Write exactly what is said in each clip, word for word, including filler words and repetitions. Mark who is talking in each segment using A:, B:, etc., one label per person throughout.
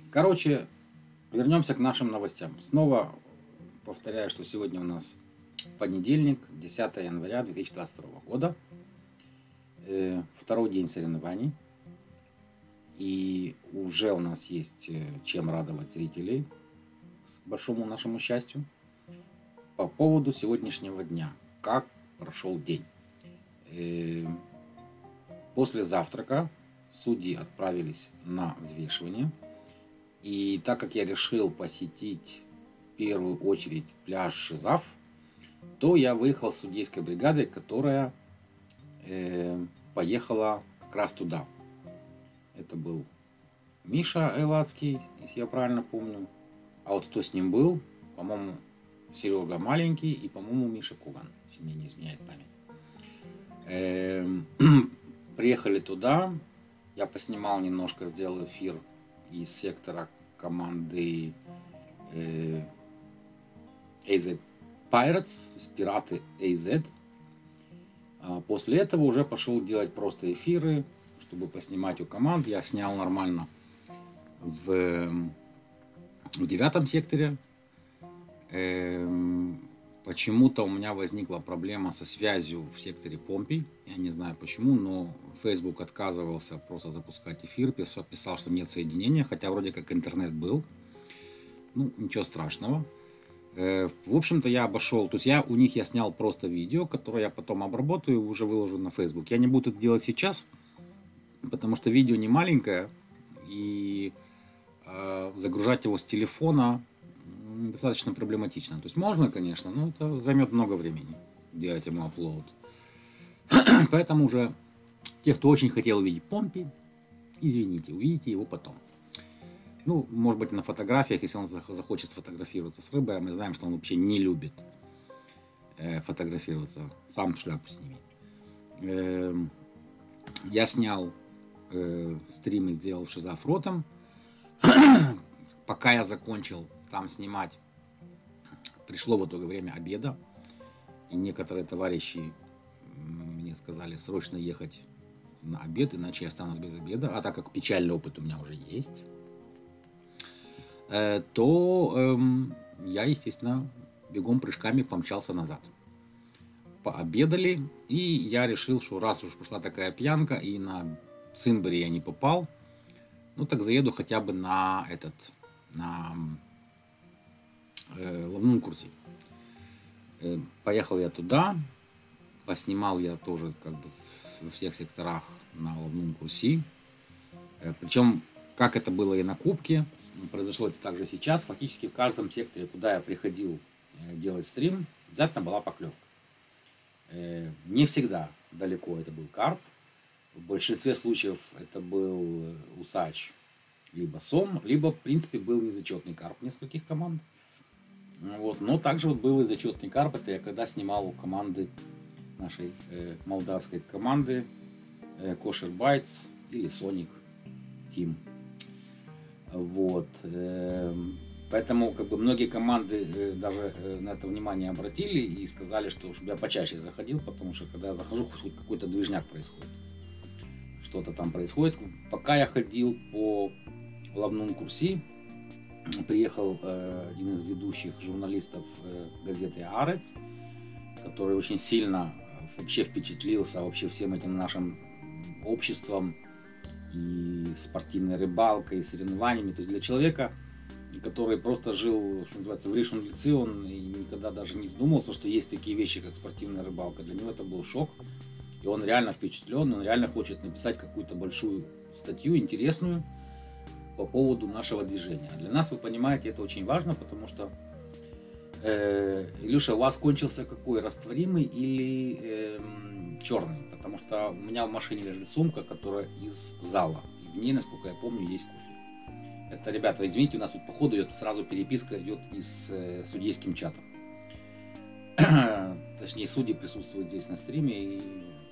A: Короче, вернемся к нашим новостям. Снова повторяю, что сегодня у нас понедельник, десятое января две тысячи двадцать второго года. Второй день соревнований. И уже у нас есть чем радовать зрителей, к большому нашему счастью. По поводу сегодняшнего дня. Как прошел день? После завтрака судьи отправились на взвешивание. И так как я решил посетить в первую очередь пляж Жизав, то я выехал с судейской бригадой, которая э, поехала как раз туда. Это был Миша Эйлацкий, если я правильно помню. А вот кто с ним был, по-моему, Серега Маленький и, по-моему, Миша Коган, если мне не изменяет память. Э, приехали туда, я поснимал немножко, сделал эфир из сектора команды э, эй зет Pirates, то есть пираты эй зет. А после этого уже пошел делать просто эфиры, чтобы поснимать у команд. Я снял нормально в, в девятом секторе. Э, почему-то у меня возникла проблема со связью в секторе Помпей. Я не знаю почему, но Facebook отказывался просто запускать эфир, писал, писал, что нет соединения, хотя вроде как интернет был. Ну, ничего страшного. Э, в общем-то, я обошел, то есть я у них я снял просто видео, которое я потом обработаю и уже выложу на Facebook. Я не буду это делать сейчас, потому что видео не маленькое, и э, загружать его с телефона достаточно проблематично. То есть можно, конечно, но это займет много времени делать ему апплоуд. Поэтому уже те, кто очень хотел увидеть Помпи, извините, увидите его потом. Ну, может быть, на фотографиях, если он захочет сфотографироваться с рыбой, а мы знаем, что он вообще не любит э, фотографироваться, сам шляпу сними. Э, я снял э, стрим и сделал в Жизав ротом. Пока я закончил там снимать, пришло в итоге время обеда, и некоторые товарищи мне сказали срочно ехать на обед, иначе я останусь без обеда. А так как печальный опыт у меня уже есть, э, то э, я, естественно, бегом прыжками помчался назад. Пообедали, и я решил, что раз уж пошла такая пьянка, и на Цимбере я не попал, ну так заеду хотя бы на этот, на э, ловном курсе. Э, поехал я туда, поснимал я тоже как бы во всех секторах на ловном курсе. Э, причем, как это было и на кубке, произошло это также сейчас. Фактически в каждом секторе, куда я приходил э, делать стрим, обязательно была поклевка. Э, не всегда далеко это был карп. В большинстве случаев это был усач, либо сом, либо, в принципе, был незачетный карп нескольких команд. Вот. Но также вот был и зачетный карп. Это я когда снимал у команды, нашей э, молдавской команды, э, Kosher Bites или Sonic Team. Вот. Э, поэтому как бы многие команды э, даже э, на это внимание обратили и сказали, что чтобы я почаще заходил, потому что когда я захожу, хоть какой-то движняк происходит. Что-то там происходит. Пока я ходил по ловному курсе, приехал э, один из ведущих журналистов э, газеты «Арец», который очень сильно вообще впечатлился вообще всем этим нашим обществом и спортивной рыбалкой, и соревнованиями. То есть для человека, который просто жил, что называется, в Ришон Ле Цион и никогда даже не задумывался, что есть такие вещи, как спортивная рыбалка, для него это был шок. И он реально впечатлен, он реально хочет написать какую-то большую статью, интересную, по поводу нашего движения. Для нас, вы понимаете, это очень важно, потому что, э, Илюша, у вас кончился какой, растворимый или э, черный? Потому что у меня в машине лежит сумка, которая из зала, и в ней, насколько я помню, есть кофе. Это, ребята, извините, у нас тут по ходу идет сразу переписка идет и с э, судейским чатом. Точнее, судьи присутствуют здесь на стриме. И...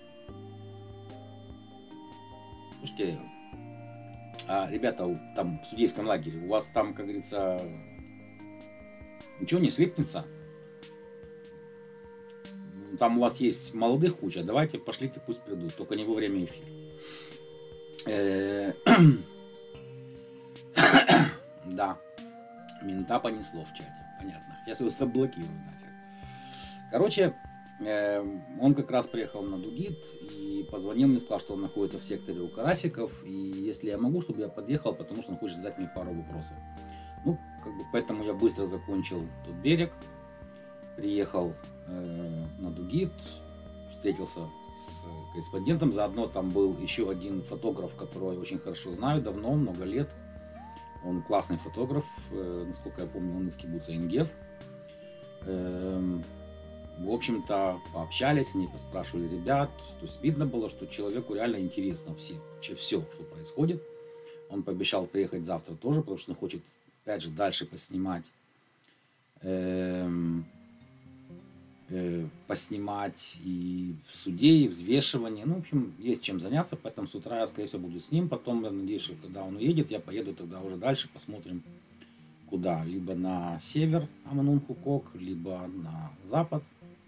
A: Слушайте, а, ребята, там в судейском лагере, у вас там, как говорится, ничего не слипнется? Там у вас есть молодых куча, давайте пошлите, пусть придут, только не во время эфира. Да, мента понесло в чате, понятно. Сейчас его заблокирую нафиг. Короче, э, он как раз приехал на Дугит и позвонил мне, сказал, что он находится в секторе у карасиков, и если я могу, чтобы я подъехал, потому что он хочет задать мне пару вопросов. Ну, как бы, поэтому я быстро закончил тот берег, приехал э, на Дугит, встретился с корреспондентом, заодно там был еще один фотограф, которого я очень хорошо знаю, давно, много лет. Он классный фотограф, э, насколько я помню, он из кибуца Ингев. Э, в общем-то, пообщались, они поспрашивали ребят. То есть видно было, что человеку реально интересно все, все, что происходит. Он пообещал приехать завтра тоже, потому что он хочет, опять же, дальше поснимать. Э, э, поснимать и в суде, и взвешивании. Ну, в общем, есть чем заняться, поэтому с утра я, скорее всего, буду с ним. Потом, я надеюсь, что когда он уедет, я поеду тогда уже дальше, посмотрим, куда. Либо на север Аманун-Хукок, либо на запад.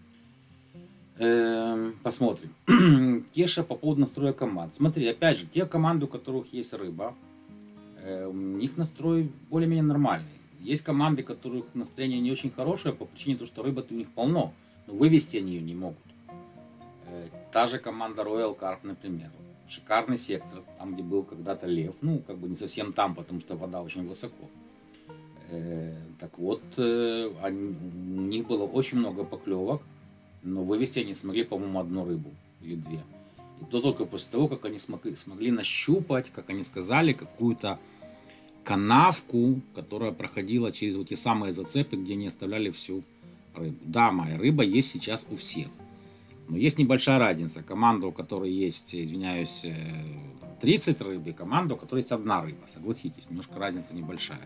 A: Э, посмотрим. Кеша по поводу настроя команд. Смотри, опять же, те команды, у которых есть рыба, э, у них настрой более-менее нормальный. Есть команды, у которых настроение не очень хорошее по причине того, что рыбы у них полно, но вывести они ее не могут. Э, та же команда Royal Carp, например. Шикарный сектор, там, где был когда-то лев. Ну, как бы не совсем там, потому что вода очень высоко. Э, так вот, э, они, у них было очень много поклевок, но вывести они смогли, по-моему, одну рыбу или две. И то только после того, как они смогли, смогли нащупать, как они сказали, какую-то канавку, которая проходила через вот те самые зацепы, где они оставляли всю рыбу. Да, моя рыба есть сейчас у всех. Но есть небольшая разница. Команда, у которой есть, извиняюсь, тридцать рыб, и команда, у которой есть одна рыба. Согласитесь, немножко разница небольшая.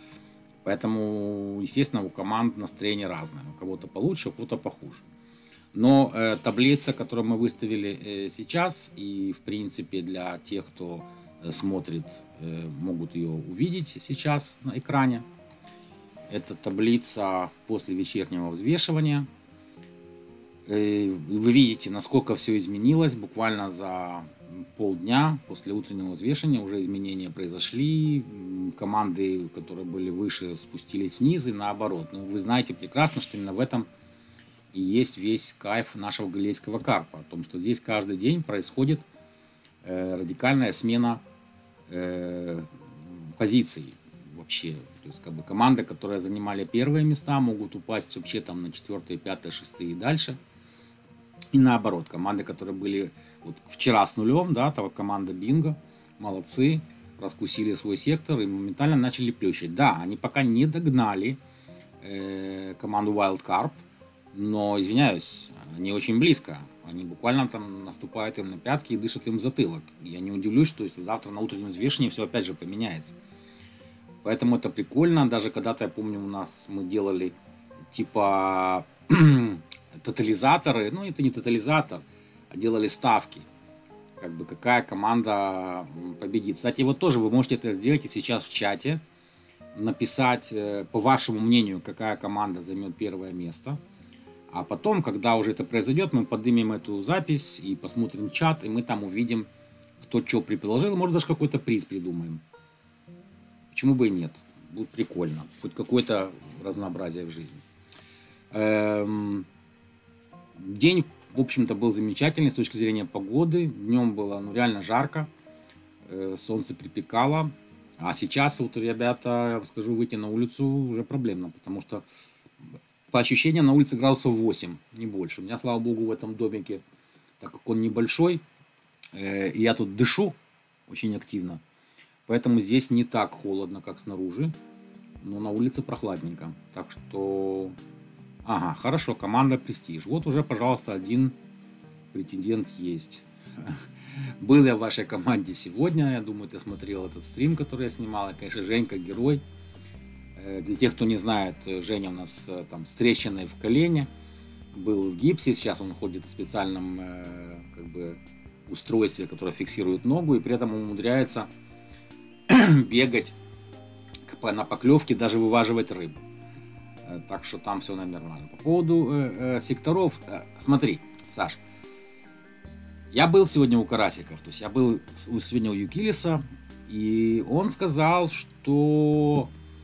A: Поэтому, естественно, у команд настроение разное. У кого-то получше, у кого-то похуже. Но э, таблица, которую мы выставили э, сейчас, и в принципе для тех, кто э, смотрит, э, могут ее увидеть сейчас на экране. Это таблица после вечернего взвешивания. Э, вы видите, насколько все изменилось. Буквально за полдня после утреннего взвешивания уже изменения произошли. Команды, которые были выше, спустились вниз и наоборот. Но вы знаете прекрасно, что именно в этом и есть весь кайф нашего галилейского карпа. О том, что здесь каждый день происходит э, радикальная смена э, позиций вообще. То есть как бы команды, которые занимали первые места, могут упасть вообще там на четвертые, пятые, шестые и дальше. И наоборот, команды, которые были вот вчера с нулем, да, того команда Бинго, молодцы, раскусили свой сектор и моментально начали плющить. Да, они пока не догнали э, команду Wild Carp, но, извиняюсь, они очень близко. Они буквально там наступают им на пятки и дышат им в затылок. Я не удивлюсь, что если завтра на утреннем взвешивании все опять же поменяется. Поэтому это прикольно. Даже когда-то, я помню, у нас мы делали типа тотализаторы. Ну, это не тотализатор, а делали ставки. Как бы какая команда победит. Кстати, вот тоже вы можете это сделать и сейчас в чате. Написать, по вашему мнению, какая команда займет первое место. А потом, когда уже это произойдет, мы поднимем эту запись и посмотрим чат, и мы там увидим, кто что предложил. Может, даже какой-то приз придумаем. Почему бы и нет? Будет прикольно. Хоть какое-то разнообразие в жизни. Эм... День, в общем-то, был замечательный с точки зрения погоды. Днем было ну, реально жарко. Э, солнце припекало. А сейчас, вот, ребята, я скажу, выйти на улицу уже проблемно, потому что по ощущениям на улице градусов восемь, не больше. У меня, слава богу, в этом домике, так как он небольшой, э, я тут дышу очень активно, поэтому здесь не так холодно, как снаружи, но на улице прохладненько. Так что, ага, хорошо, команда Престиж. Вот уже, пожалуйста, один претендент есть. Был я в вашей команде сегодня, я думаю, ты смотрел этот стрим, который я снимал. И, конечно, Женька герой. Для тех, кто не знает, Женя у нас там с трещиной в колене, был в гипсе, сейчас он ходит в специальном как бы устройстве, которое фиксирует ногу, и при этом умудряется бегать на поклевке, даже вываживать рыбу. Так что там все нормально. По поводу э, секторов, э, смотри, Саш, я был сегодня у карасиков, то есть я был сегодня у Юкилиса, и он сказал, что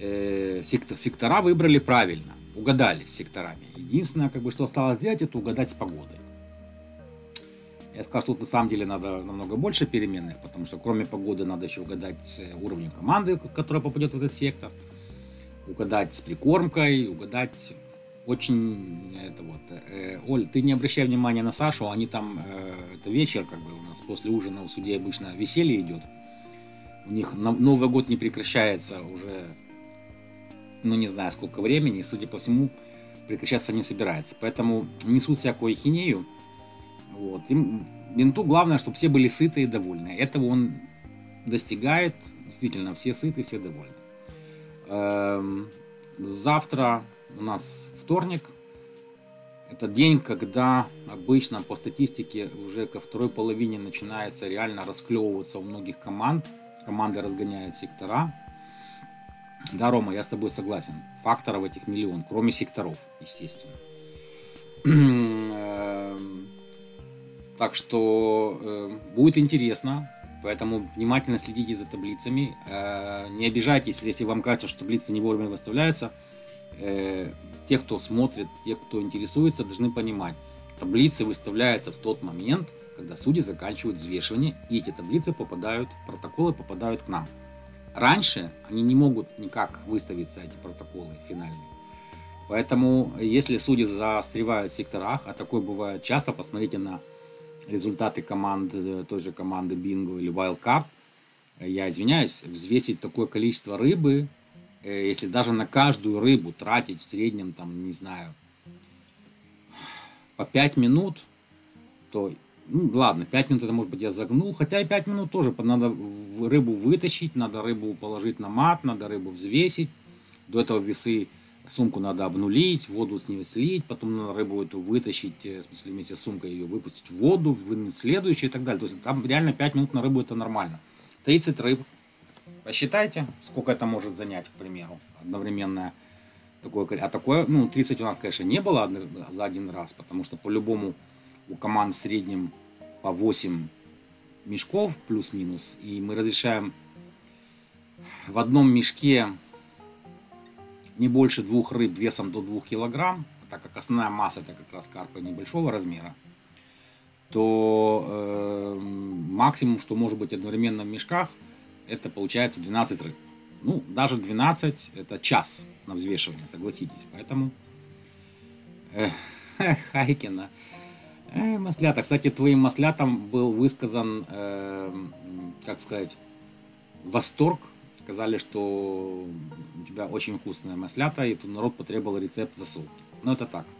A: э, сектор, сектора выбрали правильно, угадали с секторами. Единственное, как бы, что осталось сделать, это угадать с погодой. Я скажу, что тут на самом деле надо намного больше переменных, потому что кроме погоды надо еще угадать с уровнем команды, которая попадет в этот сектор, угадать с прикормкой, угадать очень это вот. Э, Оль, ты не обращай внимания на Сашу, они там, э, это вечер, как бы у нас после ужина у судей обычно веселье идет. У них Новый год не прекращается уже, ну не знаю сколько времени, и, судя по всему, прекращаться не собирается. Поэтому несут всякую ахинею. Вот. Им, менту главное, чтобы все были сыты и довольны. Этого он достигает. Действительно, все сыты, все довольны. Эм, завтра у нас вторник. Это день, когда обычно по статистике уже ко второй половине начинается реально расклевываться у многих команд. Команды разгоняют сектора. Да, Рома, я с тобой согласен. Факторов этих миллион, кроме секторов, естественно. Так что э, будет интересно, поэтому внимательно следите за таблицами. Э, не обижайтесь, если вам кажется, что таблицы не вовремя выставляются. Э, те, кто смотрит, те, кто интересуется, должны понимать, таблицы выставляются в тот момент, когда судьи заканчивают взвешивание, и эти таблицы попадают, протоколы попадают к нам. Раньше они не могут никак выставиться, эти протоколы финальные. Поэтому, если судьи застревают в секторах, а такое бывает часто, посмотрите на результаты команды, той же команды Bingo или Wildcard, я извиняюсь, взвесить такое количество рыбы, если даже на каждую рыбу тратить в среднем, там, не знаю, по пять минут, то, ну, ладно, пять минут это, может быть, я загнул, хотя и пять минут тоже, надо рыбу вытащить, надо рыбу положить на мат, надо рыбу взвесить, до этого весы, сумку надо обнулить, воду с нее слить, потом надо рыбу эту вытащить, в смысле вместе с сумкой ее выпустить в воду, вынуть следующую и так далее. То есть там реально пять минут на рыбу это нормально. тридцать рыб. Посчитайте, сколько это может занять, к примеру, одновременно. Такое, а такое, ну, тридцать у нас, конечно, не было за один раз, потому что по-любому у команд в среднем по восемь мешков плюс-минус, и мы разрешаем в одном мешке не больше двух рыб весом до двух килограмм, так как основная масса это как раз карпы небольшого размера, то э, максимум, что может быть одновременно в мешках, это получается двенадцать рыб. Ну, даже двенадцать это час на взвешивание, согласитесь. Поэтому э, Хайкина. Э, маслята. Кстати, твоим маслятам был высказан, э, как сказать, восторг. Сказали, что у тебя очень вкусная маслята, и тут народ потребовал рецепт засолки. Ну, это так.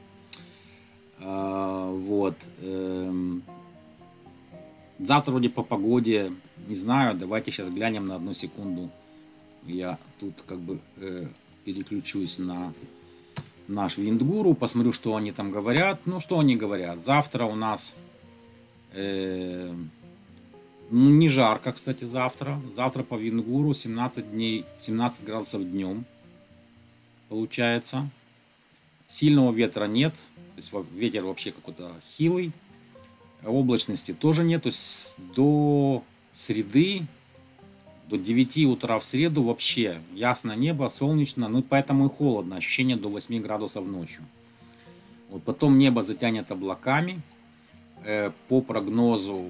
A: А, вот. Эм. Завтра вроде по погоде, не знаю, давайте сейчас глянем на одну секунду. Я тут как бы э, переключусь на наш Виндгуру, посмотрю, что они там говорят. Ну, что они говорят. Завтра у нас... Э, Ну, не жарко, кстати, завтра. Завтра по Виндгуру семнадцать дней, семнадцать градусов днем. Получается. Сильного ветра нет. То есть ветер вообще какой-то хилый. Облачности тоже нет. То есть до среды, до девяти утра в среду вообще ясное небо, солнечно. Ну, поэтому и холодно. Ощущение до восьми градусов ночью. Вот потом небо затянет облаками. По прогнозу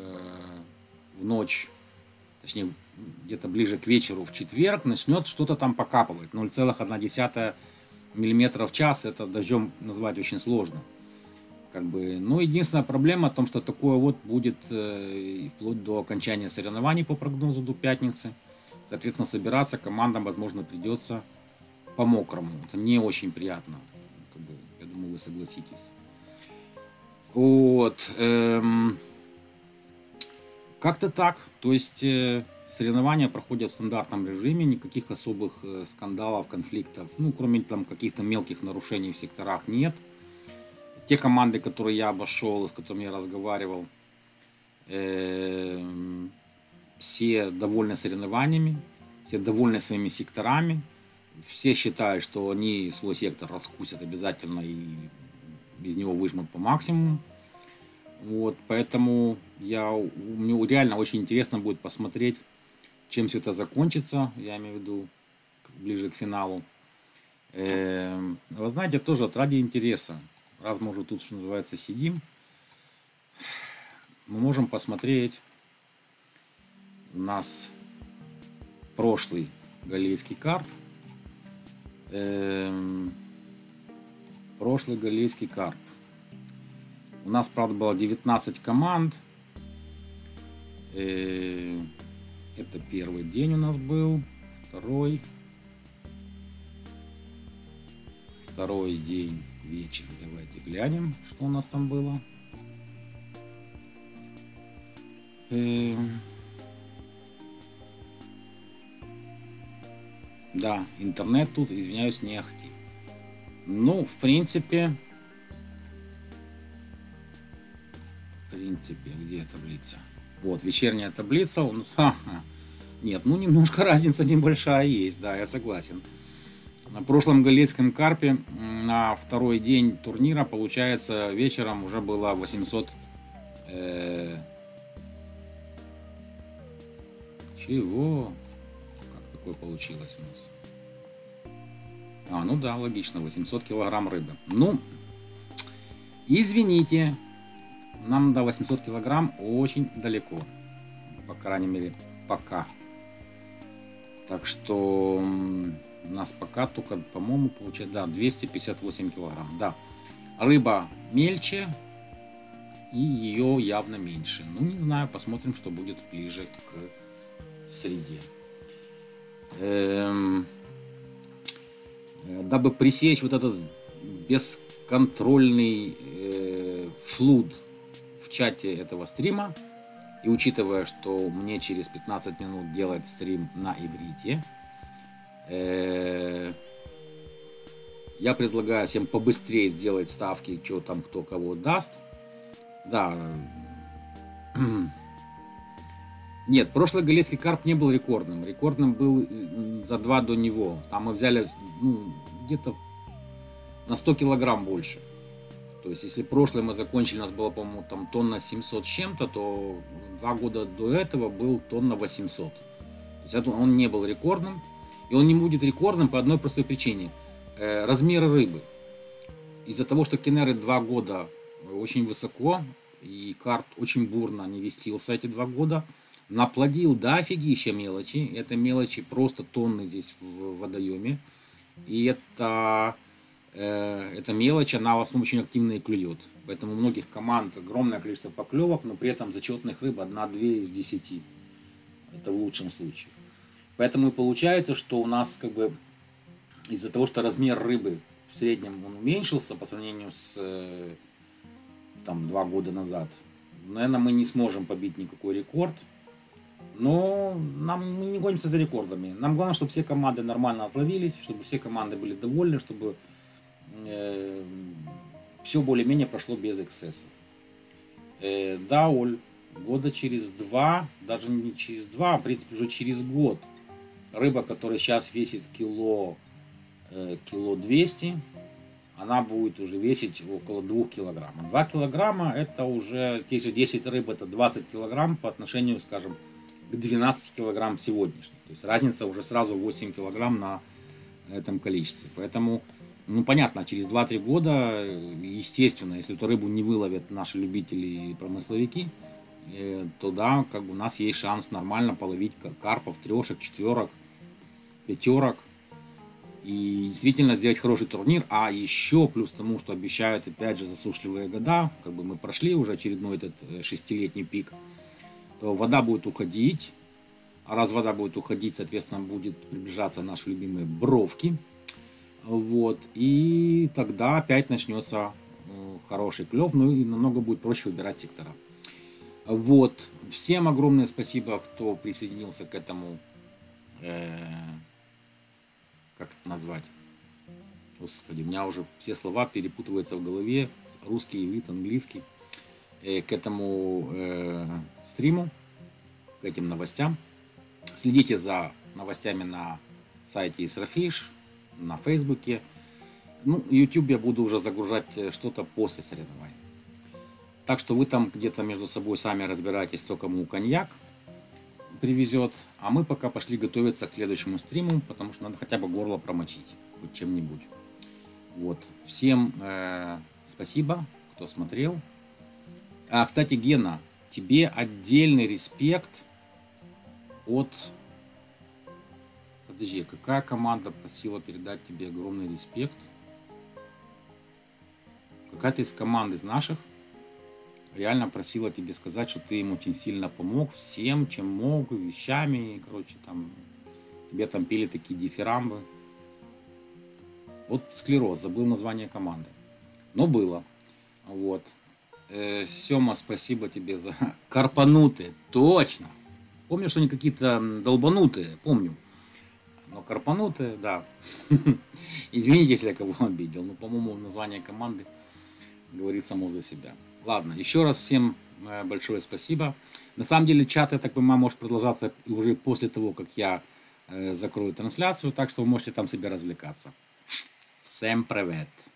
A: в ночь, точнее где-то ближе к вечеру в четверг начнет что-то там покапывать. ноль целых одна десятая миллиметра в час, это дождем назвать очень сложно. Как бы, ну, единственная проблема в том, что такое вот будет э, вплоть до окончания соревнований по прогнозу до пятницы. Соответственно, собираться командам, возможно, придется по-мокрому. Это не очень приятно. Как бы, я думаю, вы согласитесь. Вот. Эм... Как-то так. То есть э, соревнования проходят в стандартном режиме, никаких особых э, скандалов, конфликтов, ну, кроме там каких-то мелких нарушений в секторах нет. Те команды, которые я обошел, с которыми я разговаривал, э, все довольны соревнованиями, все довольны своими секторами, все считают, что они свой сектор раскусят обязательно и из него выжмут по максимуму. Вот, поэтому я, мне реально очень интересно будет посмотреть, чем все это закончится, я имею в виду ближе к финалу. Э, вы знаете, тоже вот ради интереса, раз мы уже тут, что называется, сидим, мы можем посмотреть у нас прошлый галлейский карп. Э, прошлый галлейский карп. У нас, правда, было девятнадцать команд. Э, это первый день у нас был. Второй. Второй день, вечер. Давайте глянем, что у нас там было. Э, да, интернет тут, извиняюсь, не ахти. Ну, в принципе... В принципе, где таблица? Вот, вечерняя таблица. Он, ха-ха. Нет, ну немножко разница небольшая есть, да, я согласен. На прошлом галлейском карпе на второй день турнира, получается, вечером уже было восемьсот... Э, чего? Как такое получилось у нас? А, ну да, логично, восемьсот килограмм рыбы. Ну, извините. Нам до восьмисот килограмм очень далеко. По крайней мере, пока. Так что у нас пока только, по-моему, получается, да, двести пятьдесят восемь килограмм. Да, рыба мельче и ее явно меньше. Ну, не знаю, посмотрим, что будет ближе к среде. Эм, дабы пресечь вот этот бесконтрольный э, флуд в чате этого стрима, и учитывая, что мне через пятнадцать минут делать стрим на иврите, э, я предлагаю всем побыстрее сделать ставки, что там кто кого даст. Да. Нет, прошлый галлейский карп не был рекордным. Рекордным был за два до него. Там мы взяли, ну, где-то на сто килограмм больше. То есть, если прошлый мы закончили, у нас было, по-моему, там тонна семьсот с чем-то, то два года до этого был тонна восемьсот. То есть, он не был рекордным. И он не будет рекордным по одной простой причине. Э, размеры рыбы. Из-за того, что кеннеры два года очень высоко, и карп очень бурно невестился эти два года, наплодил до офигища мелочи. Это мелочи просто тонны здесь в водоеме. И это... Эта мелочь, она в основном очень активно и клюет. Поэтому у многих команд огромное количество поклевок, но при этом зачетных рыб одна-две из десяти. Это в лучшем случае. Поэтому и получается, что у нас как бы из-за того, что размер рыбы в среднем он уменьшился по сравнению с там, два года назад, наверное, мы не сможем побить никакой рекорд. Но нам, мы не гонимся за рекордами. Нам главное, чтобы все команды нормально отловились, чтобы все команды были довольны, чтобы э, все более-менее прошло без эксцессов. Э, да, Оль, года через два, даже не через два, а в принципе уже через год, рыба, которая сейчас весит кило, э, кило двести, она будет уже весить около двух килограмм. два килограмма это уже, те же десять рыб, это двадцать килограмм по отношению, скажем, к двенадцати килограмм сегодняшних. То есть разница уже сразу восемь килограмм на этом количестве. Поэтому, ну понятно, через два-три года, естественно, если эту рыбу не выловят наши любители и промысловики, то да, как бы у нас есть шанс нормально половить карпов, трешек, четверок, пятерок. И действительно сделать хороший турнир. А еще плюс тому, что обещают опять же засушливые года, как бы мы прошли уже очередной этот шестилетний пик, то вода будет уходить. А раз вода будет уходить, соответственно, будет приближаться наши любимые бровки. Вот. И тогда опять начнется хороший клев. Ну и намного будет проще выбирать сектора. Вот. Всем огромное спасибо, кто присоединился к этому. Э как это назвать? Господи, у меня уже все слова перепутываются в голове. Русский, иврит, английский. Э, к этому э, стриму, к этим новостям. Следите за новостями на сайте Исрафиш, на Фейсбуке. Ну, YouTube я буду уже загружать что-то после соревнований. Так что вы там где-то между собой сами разбираетесь, кто кому коньяк. привезет. А мы пока пошли готовиться к следующему стриму, потому что надо хотя бы горло промочить хоть чем-нибудь. Вот. Всем э, спасибо, кто смотрел. А, кстати, Гена, тебе отдельный респект от... Подожди, какая команда просила передать тебе огромный респект? Какая-то из команд из наших реально просила тебе сказать, что ты им очень сильно помог всем, чем мог, вещами, короче, там, тебе там пели такие дифирамбы. Вот склероз, забыл название команды. Но было. Вот. Э, Сема, спасибо тебе за... Карпанутые, точно. Помню, что они какие-то долбанутые, помню. Но карпанутые, да. Извините, если я кого обидел. Но, по-моему, название команды говорит само за себя. Ладно, еще раз всем большое спасибо. На самом деле чат, я так понимаю, может продолжаться уже после того, как я э, закрою трансляцию. Так что вы можете там себе развлекаться. Всем привет.